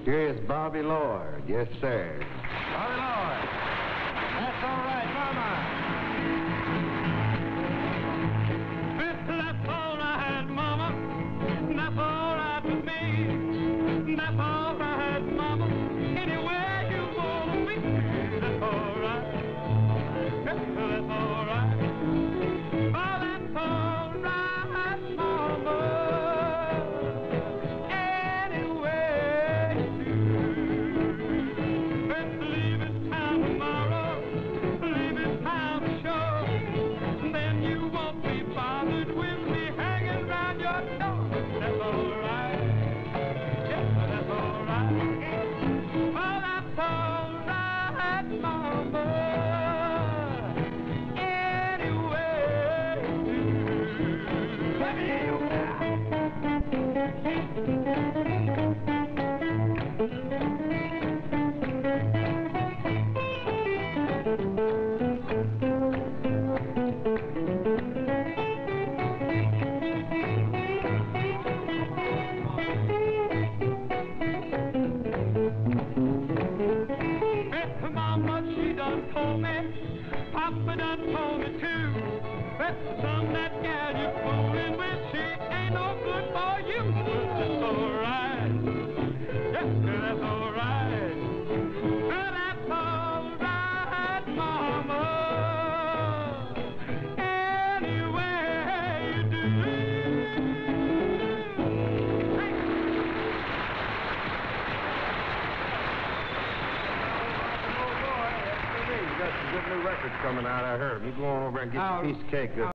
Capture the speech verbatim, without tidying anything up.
Here's Bobby Lord. Yes, sir. Bobby Lord. That's all right, Mama. That's all right, Mama. That's all right with me. That's all right, Mama. Anywhere you wanna be, that's all right. That's all right. Oh, that's all right, Mama. Anywhere you do. Let's leave it town tomorrow. Leave it town to show. Then you won't be bothered with me hanging round your door. That's all right. Yes, that's all right. Oh, that's all right, Mama. Anyway, let me hear you now. Mama, she done told me, Papa done told me too. That some that gal you fooling with, she ain't no good for you. That's all right. Yes, that's all right. Well, that's all right, Mama. Anyway you do. You got some good new records coming out, I heard. You go on over and get Oh. your piece of cake. Good.